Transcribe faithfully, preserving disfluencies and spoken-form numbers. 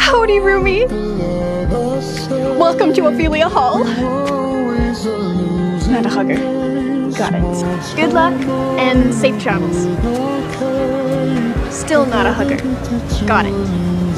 Howdy, Rumi. Welcome to Ophelia Hall. Not a hugger. Got it. Good luck and safe travels. Still not a hugger. Got it.